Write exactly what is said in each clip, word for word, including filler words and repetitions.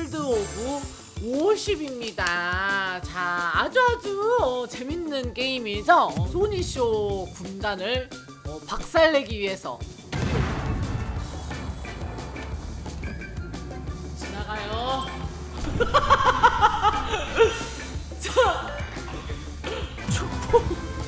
월드 오브 오십입니다. 자, 아주 아주 어, 재밌는 게임이죠. 어, 소니쇼 군단을 어, 박살내기 위해서 지나가요. 자, 축복.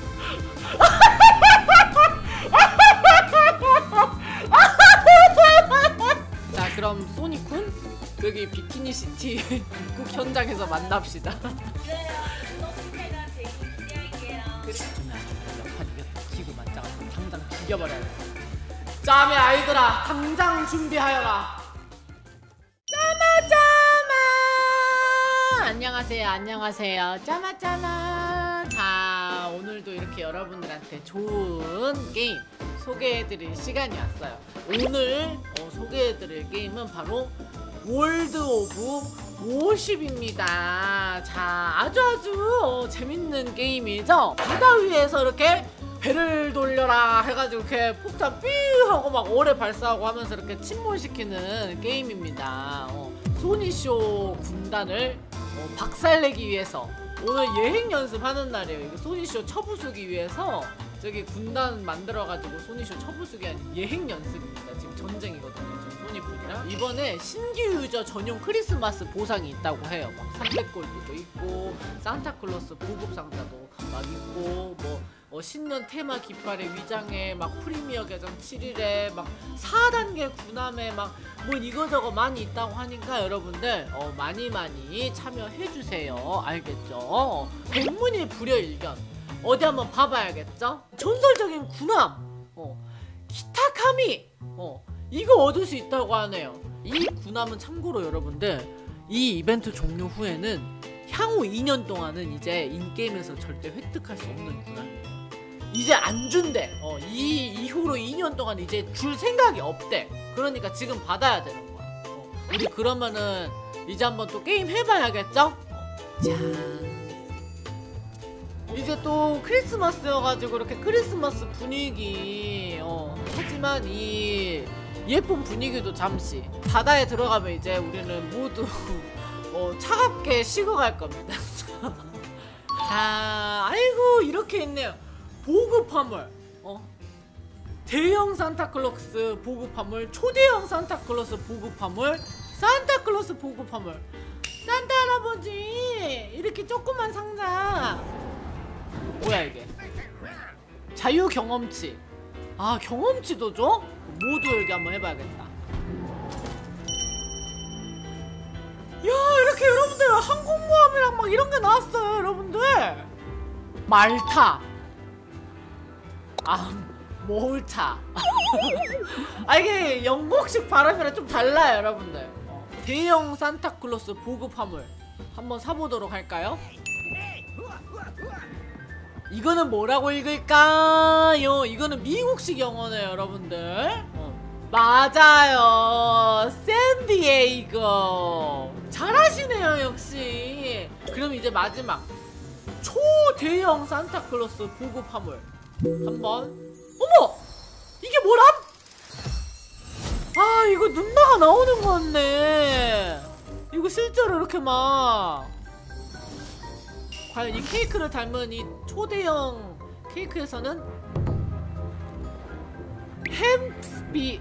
자, 그럼 소니쿤 여기 비키니 시티 입국 현장에서 만납시다. 그래요. 소식해가 되게 기대할게요. 그렇구나. 옆판 이겼다. 기구 만장하고 당장 죽여버려야 돼. 짬의 아이들아, 당장 준비하여라. 짜마짜마. 안녕하세요, 안녕하세요. 짜마짜마. 자, 오늘도 이렇게 여러분들한테 좋은 게임 소개해드릴 시간이 왔어요. 오늘 어, 소개해드릴 게임은 바로 월드 오브 오십입니다. 자, 아주 아주 어, 재밌는 게임이죠. 바다 위에서 이렇게 배를 돌려라 해가지고 이렇게 폭탄 삐 하고 막 오래 발사하고 하면서 이렇게 침몰시키는 게임입니다. 어, 소니쇼 군단을 어, 박살내기 위해서 오늘 예행 연습하는 날이에요. 이거 소니쇼 쳐부수기 위해서 저기 군단 만들어가지고 소니쇼 쳐부수기 아닌 예행 연습입니다. 지금 전쟁이거든요. 지금 소니뿐이랑 이번에 신규 유저 전용 크리스마스 보상이 있다고 해요. 막 삼백 골드도 있고 산타클로스 보급 상자도 막 있고 뭐 어, 신년 테마 깃발에 위장에 막 프리미어 계정 칠 일에 막 사 단계 군함에 막 뭐 이거저거 많이 있다고 하니까 여러분들 어, 많이 많이 참여해주세요. 알겠죠? 백문이 불여일견 어디 한번 봐봐야겠죠? 전설적인 군함 어, 키타카미 어, 이거 얻을 수 있다고 하네요. 이 군함은 참고로 여러분들 이 이벤트 종료 후에는 향후 이 년 동안은 이제 인게임에서 절대 획득할 수 없는 군함이에요. 이제 안 준대. 어, 이 이후로 이 년 동안 이제 줄 생각이 없대. 그러니까 지금 받아야 되는 거야. 어, 우리 그러면은 이제 한번 또 게임 해봐야겠죠? 어, 짠. 이제 또 크리스마스여가지고 이렇게 크리스마스 분위기 어, 하지만 이 예쁜 분위기도 잠시 바다에 들어가면 이제 우리는 모두 어, 차갑게 식어갈 겁니다. 자, 아이고 이렇게 있네요. 보급 화물 어? 대형 산타클로스 보급 화물, 초대형 산타클로스 보급 화물, 산타클로스 보급 화물. 산타 할아버지 이렇게 조그만 상자 뭐야 이게? 자유 경험치. 아, 경험치도 줘? 모두 열기 한번 해봐야겠다. 야, 이렇게 여러분들 항공모함이랑 막 이런 게 나왔어요. 여러분들 말타. 아, 몰타. 아, 이게 영국식 발음이랑 좀 달라요 여러분들. 어. 대형 산타클로스 보급 화물 한번 사보도록 할까요? 이거는 뭐라고 읽을까요? 이거는 미국식 영어네요 여러분들. 어. 맞아요, 샌디에이고. 잘하시네요 역시. 그럼 이제 마지막 초대형 산타클로스 보급 화물 한번. 어머! 이게 뭐람? 아, 이거 눈나가 나오는 거 같네. 이거 실제로 이렇게 막 과연 이 케이크를 닮은 이 초대형 케이크에서는 햄스비.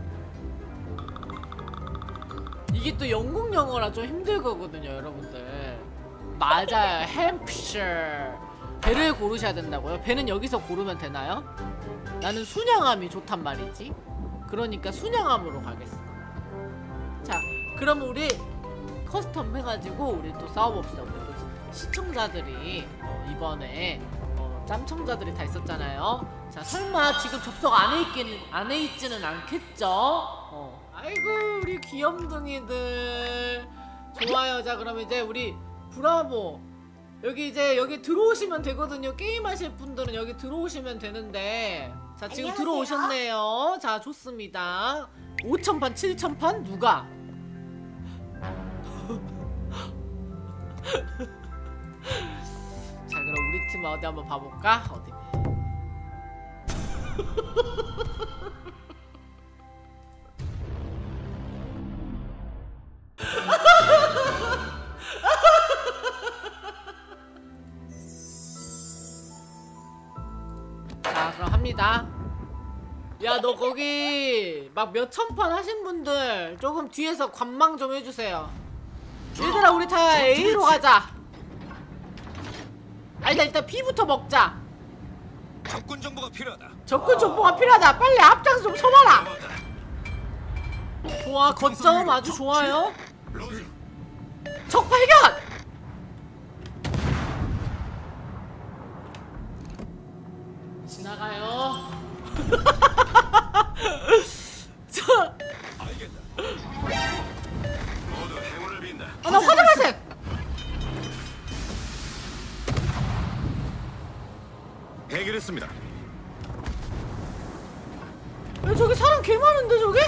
이게 또 영국 영어라 좀 힘들 거거든요 여러분들. 맞아요, 햄프셔. 배를 고르셔야 된다고요? 배는 여기서 고르면 되나요? 나는 순양함이 좋단 말이지. 그러니까 순양함으로 가겠어. 자, 그럼 우리 커스텀 해가지고 우리 또 싸워봅시다. 우리 또 시청자들이 어, 이번에 어, 짬청자들이 다 있었잖아요. 자, 설마 지금 접속 안해 있기는 안해 있지는 않겠죠? 어. 아이고 우리 귀염둥이들 좋아요. 자, 그럼 이제 우리 브라보 여기 이제 여기 들어오시면 되거든요. 게임 하실 분들은 여기 들어오시면 되는데. 자, 지금 안녕하세요. 들어오셨네요. 자, 좋습니다. 오천 판 칠천 판 누가? 자, 그럼 우리 팀 어디 한번 봐볼까? 어디? 있다. 야 너 거기 막 몇천 판 하신 분들 조금 뒤에서 관망 좀 해주세요. 얘들아 우리 다 A로 가자. 아 일단 일단 B부터 먹자. 적군 정보가 필요하다. 적군 정보가 필요하다. 빨리 앞장서 좀 서봐라. 좋아 거점 아주 좋아요. 로즈. 적 발견. 지나가요. 저 알겠다. 모두 행운을 빈다. 아 나 화장색. 해결했습니다. 야, 저기 사람 개 많은데 저기?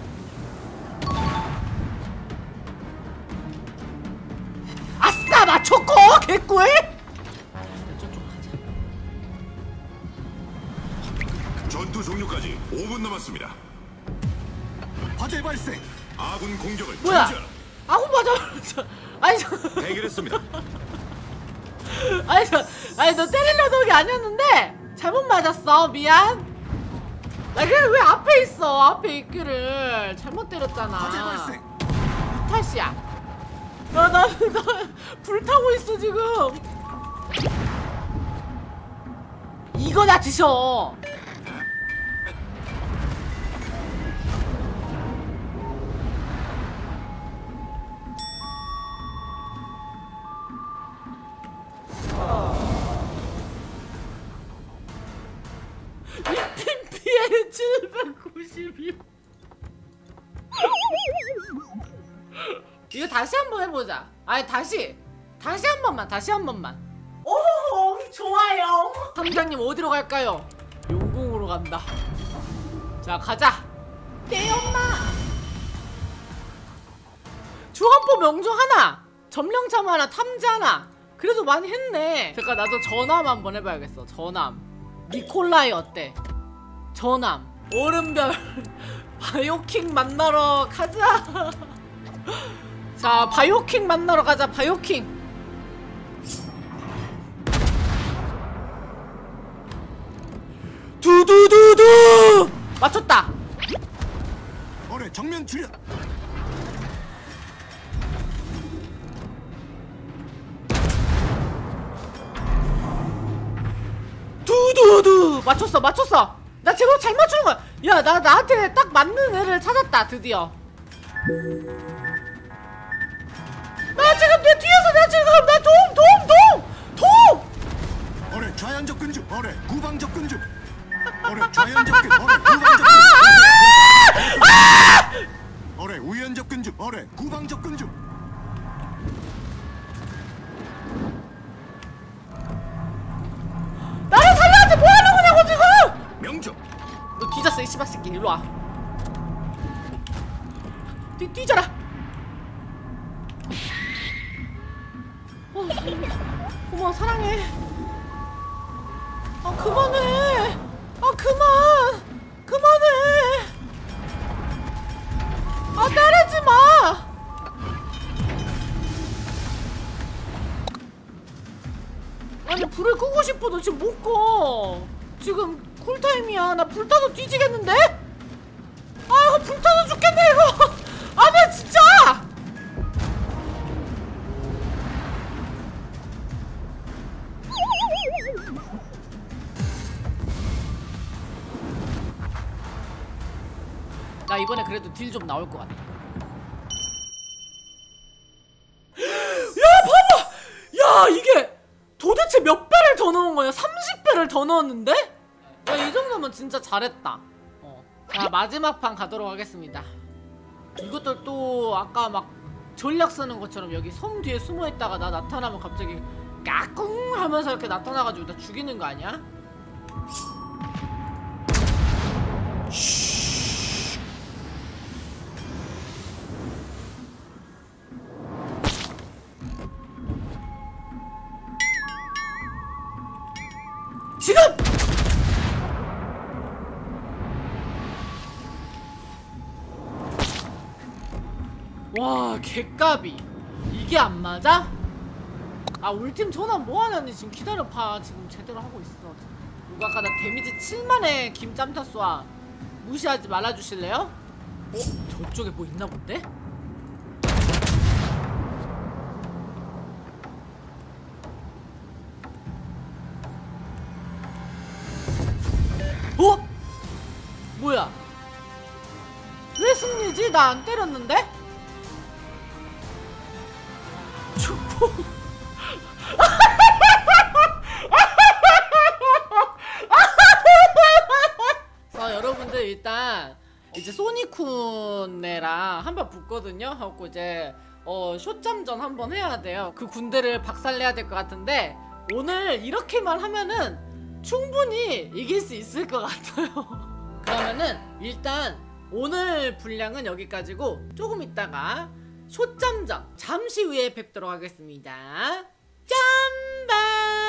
아싸 맞췄고 개꿀. 저쪽 가자. 전투 종료까지 오 분 남았습니다. 화재 발생. 아군 공격을 뭐야? 중지하라. 아군 맞아. 아니 저 해결했습니다. 아니 저 아니 너 때리려던 게 아니었는데 잘못 맞았어. 미안. 나 그래 왜 앞에 있어? 앞에 있기를 잘못 때렸잖아. 화재 발생. 이 탓이야. 나 나 나 불타고 있어 지금. 이거나 드셔. 이팀 피해 칠백구십이. 이거 다시 한번 해보자. 아니 다시 다시 한 번만 다시 한 번만. 오 좋아요. 함장님 어디로 갈까요? 용궁으로 간다. 자 가자. 네 엄마. 주한포 명중 하나, 점령참 하나, 탐지 하나. 그래도 많이 했네. 잠깐 나도 전함 한번 해봐야겠어. 전함. 니콜라이 어때? 전함. 오른별 바이오킹 만나러 가자. 자 바이오킹 만나러 가자. 바이오킹. 두두두두 맞췄다. 어뢰 정면 출현. 두두두 맞췄어 맞췄어. 나 제법 잘 맞추는 거야. 야 나 나한테 딱 맞는 애를 찾았다 드디어. 나 지금 내 뒤에서 나 지금 나 도움 도움 도움 도움. 어뢰 좌연 접근 중. 어뢰 구방 접근 중. 어뢰 좌연 접근. 어뢰 구방 접근. 어뢰 우연 접근 중. 어뢰 구방 접근 중. 나를 살려야지. 뭐 하는 거냐고 지금. 명중. 너 뒤졌어 이 씨발 새끼. 일로 와. 뒤 뒤져라. 어, 고마워 사랑해. 아 그만해. 아 그만. 그만해. 아 때리지 마. 아니 불을 끄고 싶어도 지금 못 꺼. 지금 쿨타임이야. 나 불타서 뒤지겠는데? 아 이거 불타서 죽겠네 이거. 아 나 진짜. 나 이번에 그래도 딜 좀 나올 것 같아. 야 봐봐. 야 이게 도대체 몇 배를 더 넣은 거야? 삼십 배를 더 넣었는데? 야 이 정도면 진짜 잘했다. 어. 자 마지막 판 가도록 하겠습니다. 이것들 또 아까 막 전략 쓰는 것처럼 여기 섬 뒤에 숨어있다가 나 나타나면 갑자기 까꿍 하면서 이렇게 나타나가지고 나 죽이는 거 아니야? 지금! 와 개까비. 이게 안 맞아? 아 우리 팀 전화 뭐하냐니. 지금 기다려봐. 지금 제대로 하고 있어. 누가 아까 나 데미지 칠만에 김짬타 쏴 무시하지 말아주실래요? 어? 저쪽에 뭐 있나 본데? 어? 뭐야? 왜 승리지? 나 안 때렸는데? 축구. 자, 여러분들 일단 이제 소니쿤네랑 한번 붙거든요. 하고 이제 어 쇼짬전 한번 해야 돼요. 그 군대를 박살내야 될 것 같은데 오늘 이렇게만 하면은 충분히 이길 수 있을 것 같아요. 그러면은 일단 오늘 분량은 여기까지고 조금 있다가 쇼짬전 잠시 후에 뵙도록 하겠습니다. 짬바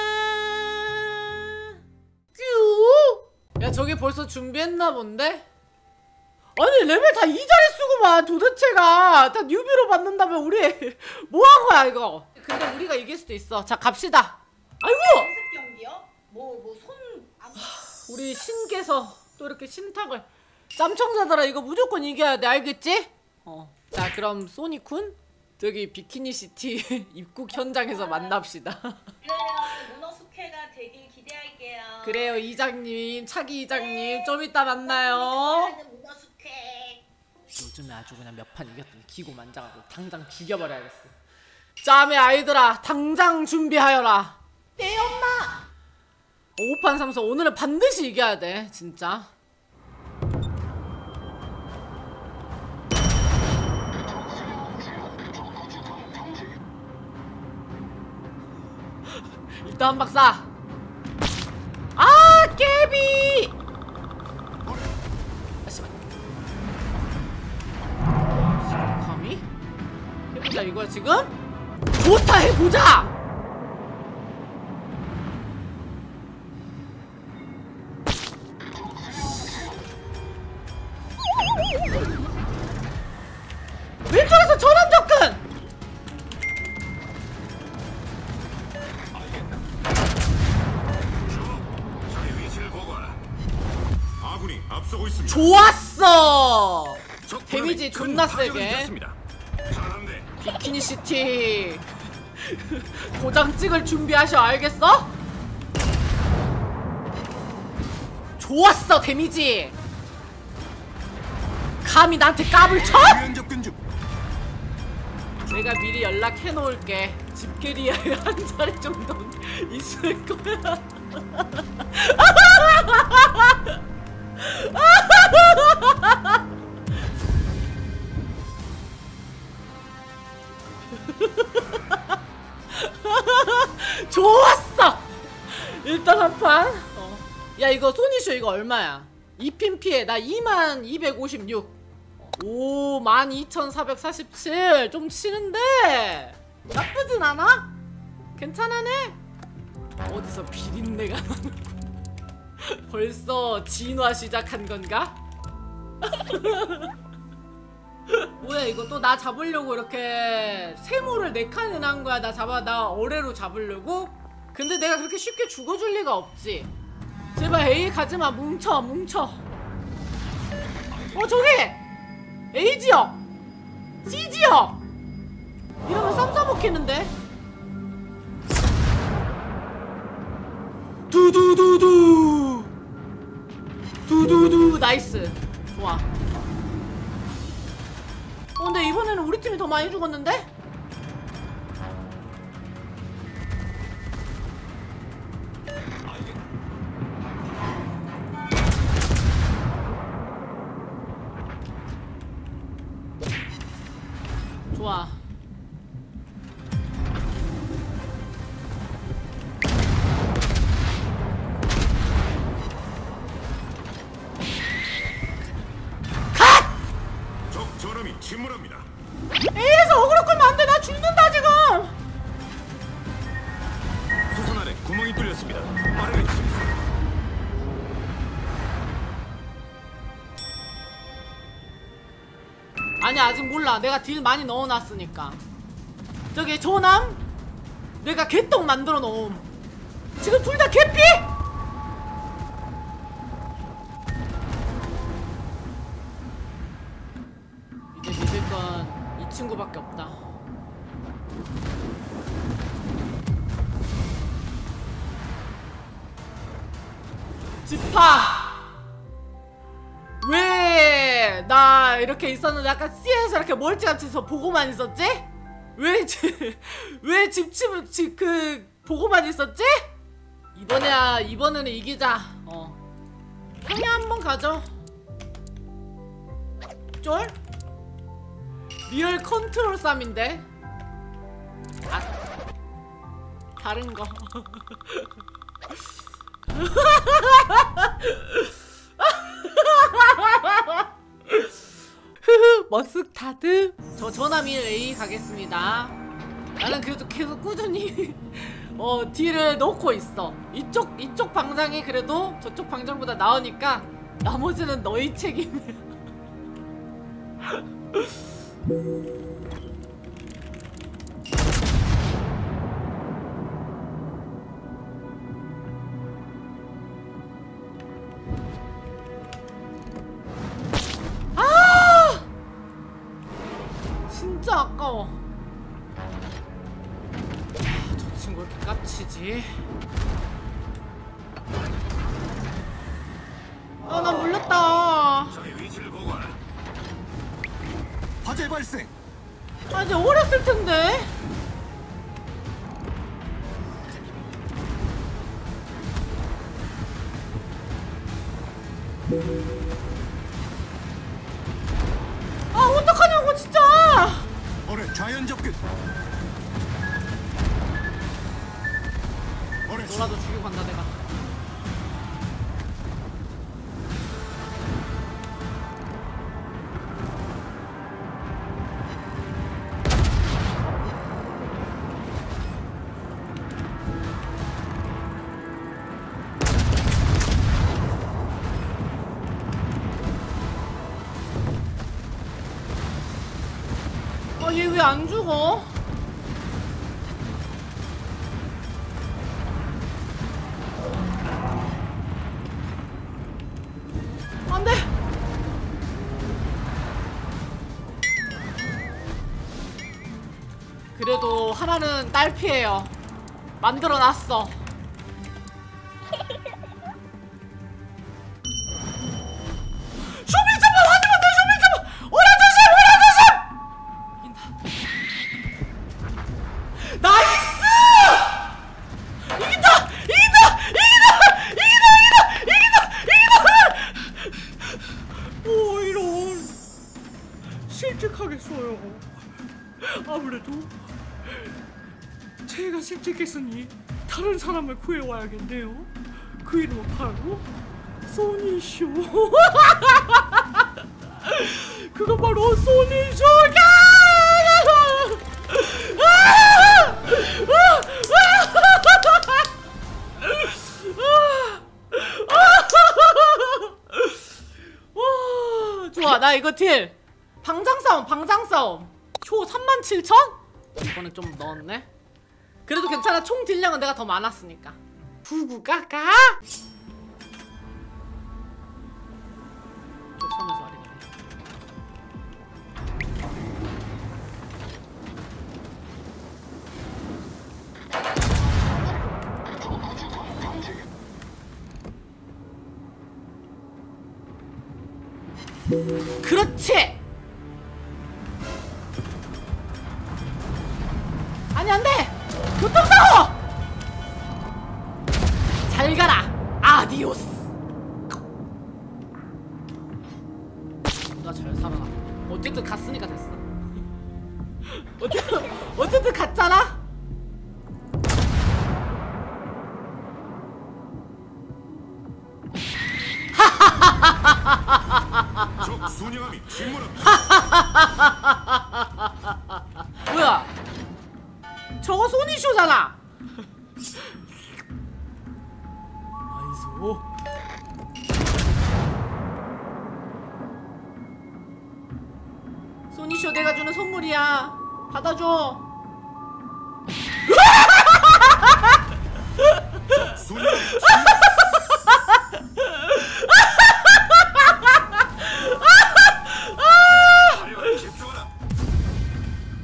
큐! 야 저기 벌써 준비했나 본데? 아니 레벨 다 이 자리 쓰고만 도대체가 다 뉴비로 받는다면 우리 뭐한 거야 이거. 근데 우리가 이길 수도 있어. 자 갑시다. 아이고! 연습 경기요? 뭐 뭐 손 안... 우리 신께서 또 이렇게 신탁을. 짬청자들아 이거 무조건 이겨야 돼 알겠지? 어. 자 그럼 소니쿤 저기 비키니시티 입국 현장에서 만납시다. 그래요. 문어숙회가 되길 기대할게요. 그래요 이장님 차기 이장님 좀 이따 만나요. 문어숙회. 요즘에 아주 그냥 몇 판 이겼더니 기고만장하고 당장 죽여버려야겠어. 짬의 아이들아 당장 준비하여라. 내 엄마. 오 판 삼 선 오늘은 반드시 이겨야 돼 진짜. 일단 한 박사. 아 깨비. 아씨발. 감히? 해보자 이거야 지금? 좋다 해보자. 왼쪽에서 전원 접근. 아군이 앞서고 있습니다. 좋았어. 적 데미지 큰 존나 타격을 세게. 입혔습니다. 잘한데. 비키니시티 도장 찍을 준비하셔 알겠어? 좋았어 데미지. 감히 나한테 까불 쳐? 유연 접근 중. 내가 미리 연락해 놓을게. 집게리아에 한 자리 정도는 있을 거야. 좋았어. 일단 한 판. 어. 야 이거 소니쇼 이거 얼마야? 이 핀 피해 나 이만 이백오십육. 오 만 이천사백사십칠. 좀 치는데 나쁘진 않아? 괜찮아네? 어디서 비린내가 나는 벌써 진화 시작한 건가? 뭐야 이거 또 나 잡으려고 이렇게 세모를 네 칸이나 한 거야. 나 잡아 나 어뢰로 잡으려고? 근데 내가 그렇게 쉽게 죽어줄 리가 없지. 제발 A 가지마. 뭉쳐 뭉쳐. 어 저기 A지역 C지역 이러면 쌈 싸먹히는데. 두두두두 두두두. 나이스. 좋아. 어 근데 이번에는 우리 팀이 더 많이 죽었는데? 좋아. 적 저람이 침몰합니다. A에서 어그로 끌면 안돼. 나 죽는다 지금. 수선 아래 구멍이 뚫렸습니다. 빠르게 침수. 아니 아직 몰라. 내가 딜 많이 넣어놨으니까. 저기 조남 내가 개떡 만들어 놓음. 지금 둘 다 개피? 이거밖에 없다. 지파! 왜 나 이렇게 있었는데 아까 C에서 이렇게 멀찌감치 서 보고만 있었지? 왜 지, 왜 집집 집 그 보고만 있었지? 이번에야 이번에는 이기자. 어. 형이 한번 가죠. 쫄? 리얼 컨트롤 쌈인데. 아, 다른 거. 머스타드. 저 전화밀 A 가겠습니다. 나는 그래도 계속 꾸준히 어 딜을 넣고 있어. 이쪽 이쪽 방장이 그래도 저쪽 방장보다 나으니까 나머지는 너희 책임이야. 아! 진짜 아까워. 저 친구 왜 이렇게 깝치지? 아, 나 물렸다. 적의 위치를 보고하라. 화재 발생. 아, 이제 어렸을 텐데. 아, 어떡하냐고 진짜. 어뢰 좌연 접근. 어뢰 너라도 죽이고 간다 내가. 아, 얘 왜 안 죽어? 안 돼! 그래도 하나는 딸피예요. 만들어놨어. 쇼미 잡아! 하지마! 내 쇼미 잡아! 오라 조심! 오라 조심! 이긴다. 나이스! 이긴다! 이긴다! 이긴다! 이긴다! 이긴다! 이긴다! 이긴다! 오, 이런. 실직하겠어요. 아무래도 제가 실직했으니 다른 사람을 구해와야겠네요. 그 이름은 바로 소니쇼. 그거 바로 소니쇼가. 좋아, 나 이거 딜 방장 싸움, 방장 싸움. 초 삼만 칠천? 이번에 좀 넣었네. 그래도 괜찮아. 총 딜량은 내가 더 많았으니까. 구구가가. 저 섬에서 아리네. 그렇지. 아니, 안 돼! 교통사고! 잘 가라! 아디오스! 나 잘 살아나. 어쨌든 갔으니까 됐어. 어쨌든, 어쨌든 갔잖아? 적 순양함이 침몰한다. 뭐야? 저거 소니쇼잖아. 아이소. 소니쇼 내가 주는 선물이야. 받아줘. 적 순양함이 화려하게 집중하라.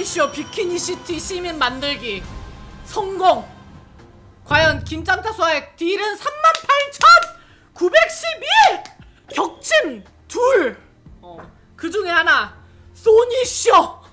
소니쇼 비키니시티 시민 만들기 성공! 과연 김짱타 소화의 딜은 삼만 팔천구백십일! 격침 둘! 어, 그 중에 하나 소니쇼!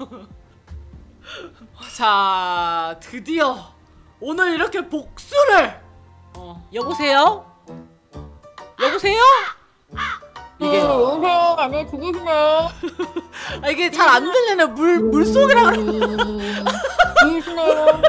자, 드디어 오늘 이렇게 복수를! 어, 여보세요? 여보세요? 이게 여보세요. 안에 죽이시네. 아, 이게 잘 안 들리네. 물 물속이라 그래. 죽이시네요.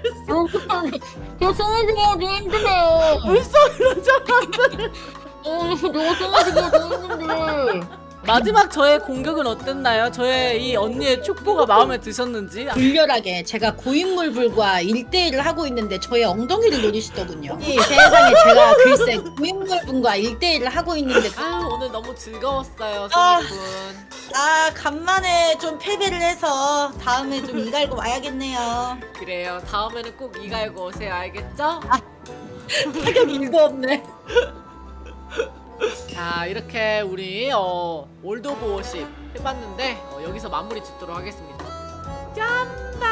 저 숨으시기가 좀 힘드네. 물속이라 잘안 들려. 어, 저거 숨으시기가 좀 힘든데. 마지막 저의 공격은 어땠나요? 저의 이 언니의 축보가 마음에 드셨는지? 불렬하게 제가 고인물불과 일대일을 하고 있는데 저의 엉덩이를 노리시더군요. 이 세상에 제가 글쎄 고인물분과 일대일을 하고 있는데 아유, 오늘 너무 즐거웠어요, 아. 소니분. 아 간만에 좀 패배를 해서 다음에 좀 이갈고 와야겠네요. 그래요. 다음에는 꼭 이갈고 오세요. 알겠죠? 타격이 일도 없네. 자, 이렇게 우리 어, 올드 오브 워십 해봤는데 어, 여기서 마무리 짓도록 하겠습니다. 짠바!